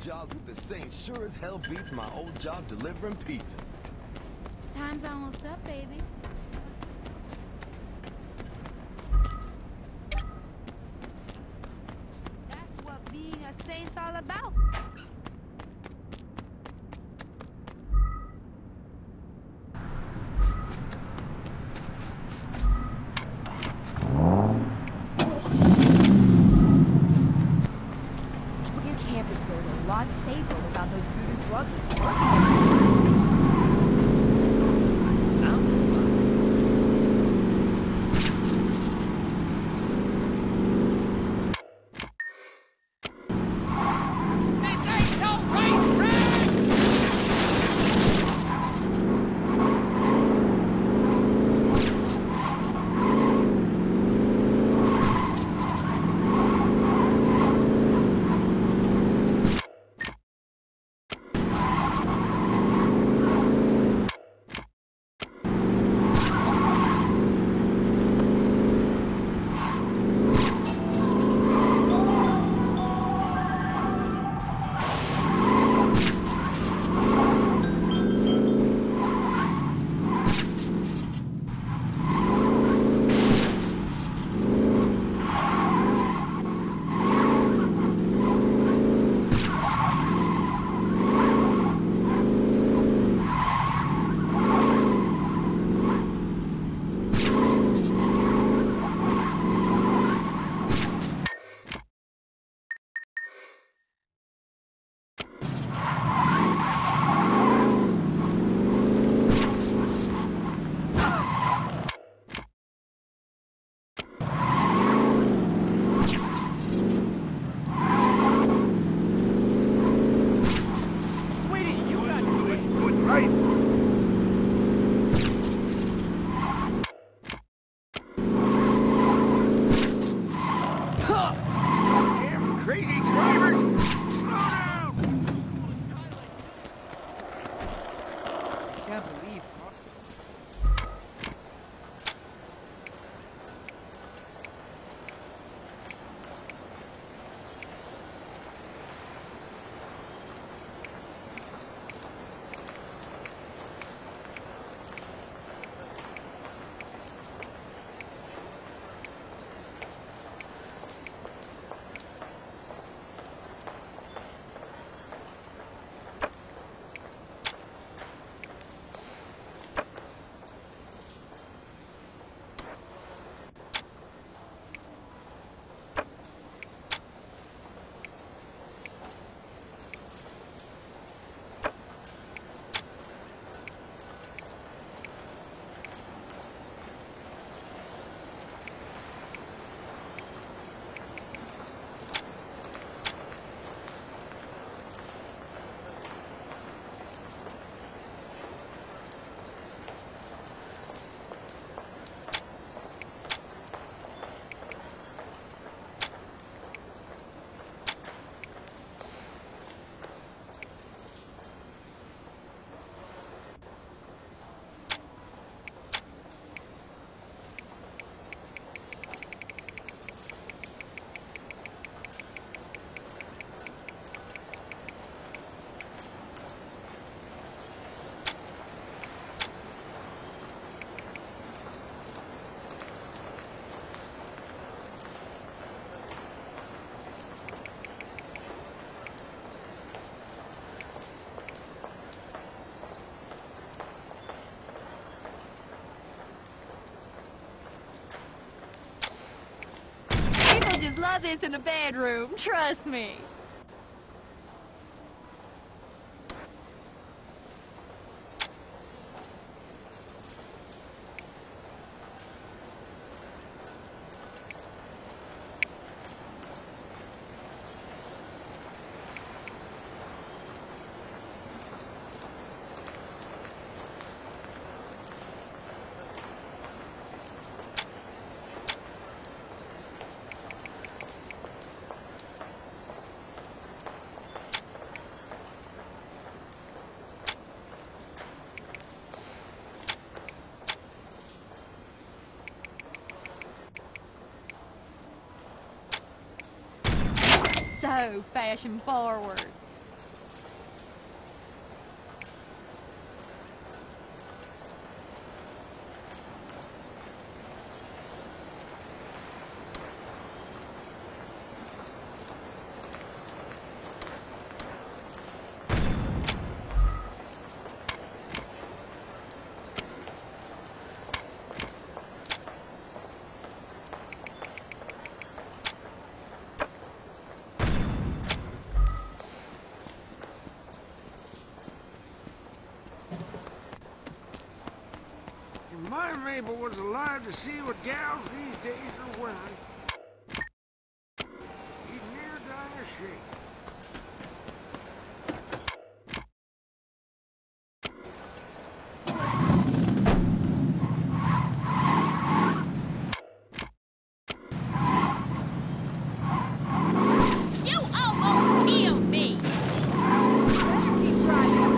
jobs with the Saints sure as hell beats my old job delivering pizzas. Time's almost up, baby. That's what being a Saint's all about. Your campus feels a lot safer without those voodoo druggies. Crazy drivers! Slow down! Can't believe. Just love this in the bedroom, trust me. So fashion forward. Abel was alive to see what gals these days are wearing, he'd near die of shame. You almost killed me! Keep trying.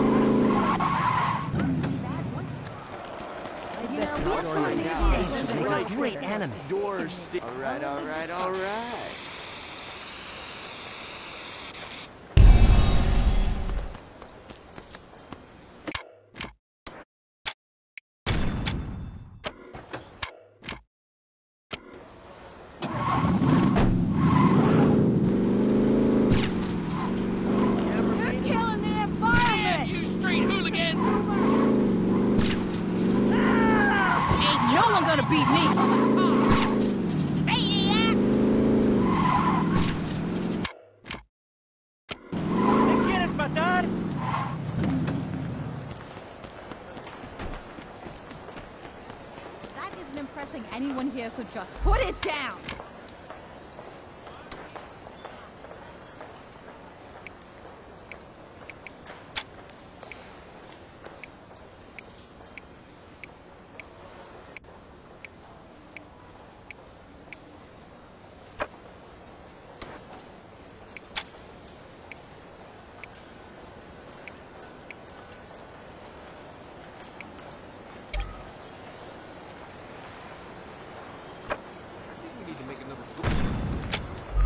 You know, we're starting to see This is a great anime. Yours. All right, all right, all right. You're killing the environment! You street hooligans! Ain't no one gonna beat me! Maniac! ¿Quieres matar? That isn't impressing anyone here, so just put it down! I think we need to make another push.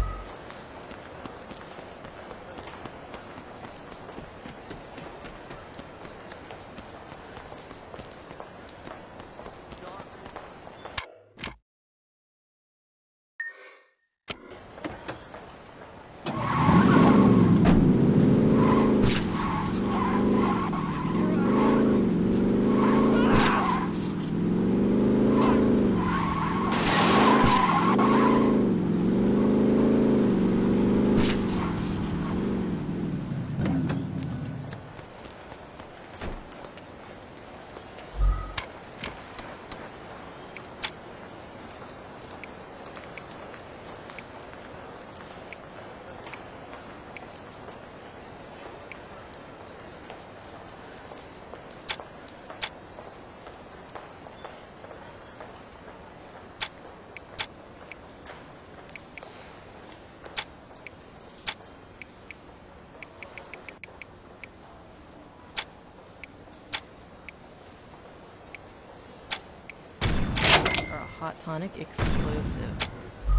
Are a hot tonic exclusive.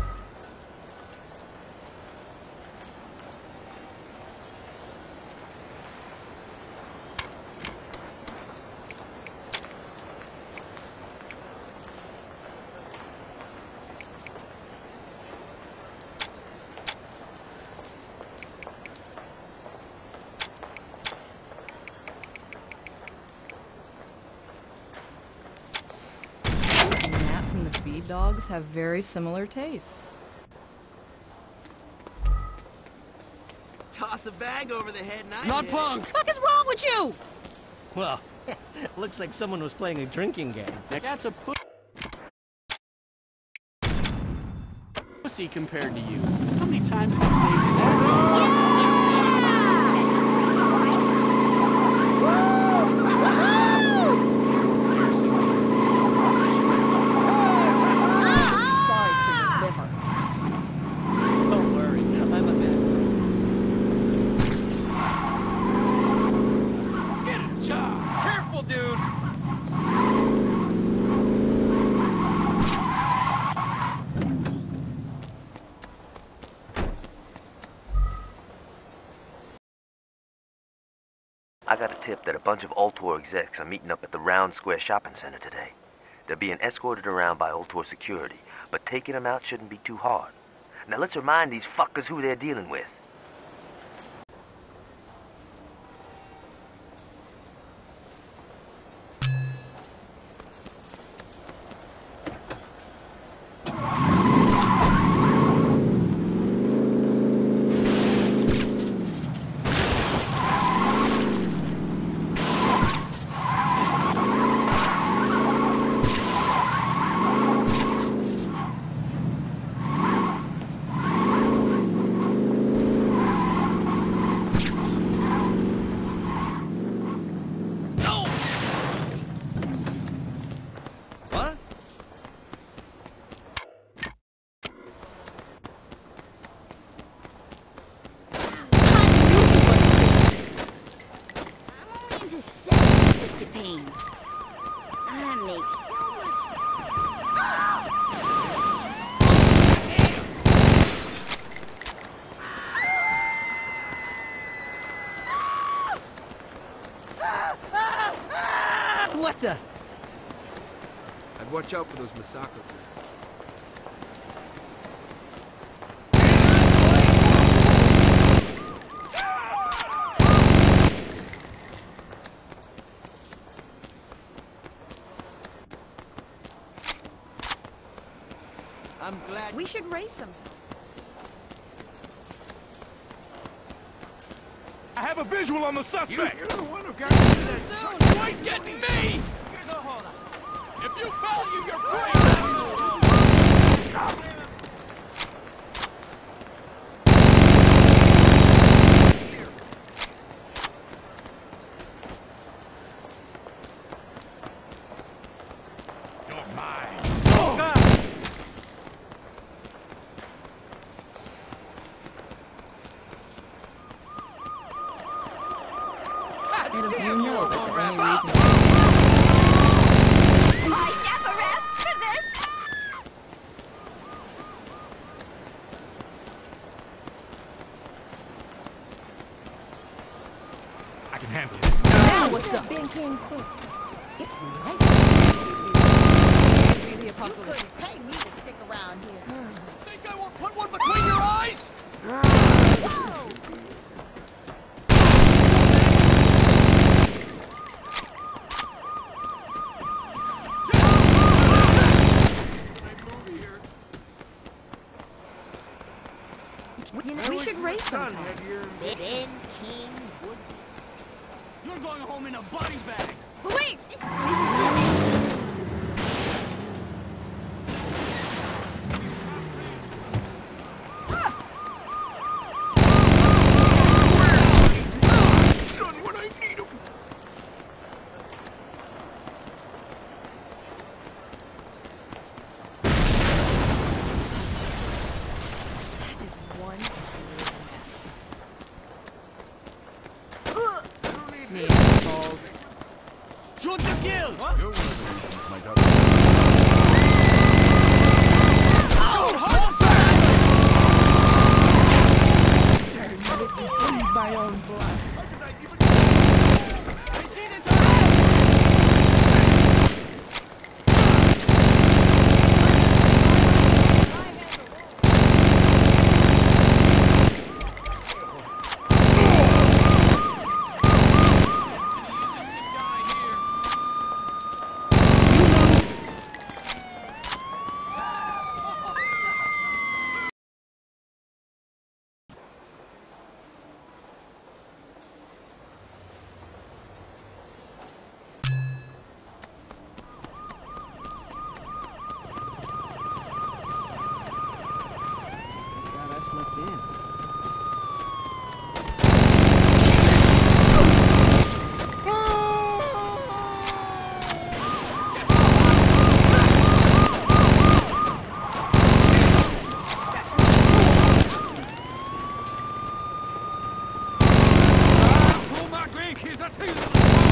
Nat from the Feed Dogs have very similar tastes. Toss a bag over the head and I Not hit. punk! What the fuck is wrong with you? Well, looks like someone was playing a drinking game. That's a pussy compared to you. How many times have you saved his ass? Sorry for your liver. Don't worry, I'm a man. Get a job! Careful, dude! I got a tip that a bunch of Ultor execs are meeting up at the Round Square Shopping Center today. They're being escorted around by Ultor security, but taking them out shouldn't be too hard. Now let's remind these fuckers who they're dealing with. Watch out for those Masako dudes. I'm glad. We should race sometime. I have a visual on the suspect! You're the one who got into that sucker. You ain't getting me! If you value your brain... You're mine. And if you know that the only reason I never asked for this! I can handle this. now what's up? Ben King's book. It's nice. Be the You apocalypse. couldn't pay me to stick around here. Think I won't put one between your eyes? Whoa! We should race sometime. Ben King would. You're going home in a body bag. Police! Son, when I need him. That is one serious mess. Me and balls. Shoot the kill! You're one of the reasons my daughter... Bleed my own blood. God, I slept in. Pull my grandkids, I tell you.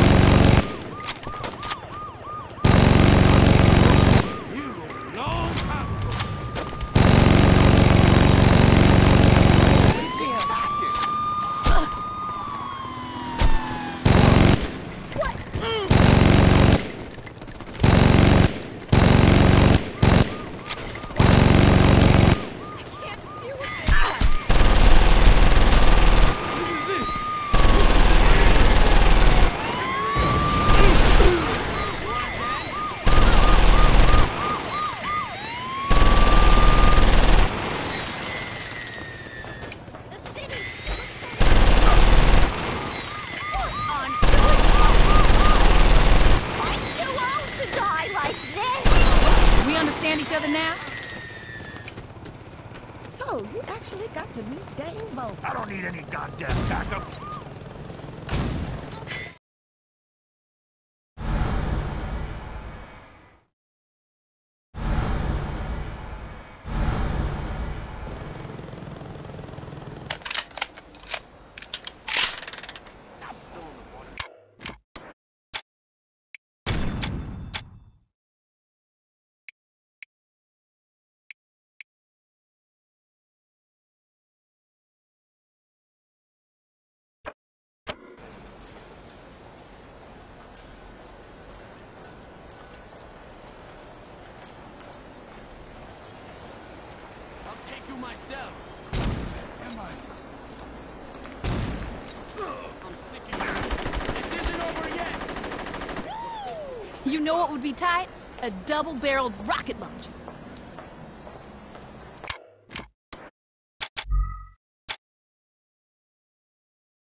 You long time. We understand each other now? So, you actually got to meet Dane Bo. I don't need any goddamn backup. You know what would be tight? A double-barreled rocket launcher.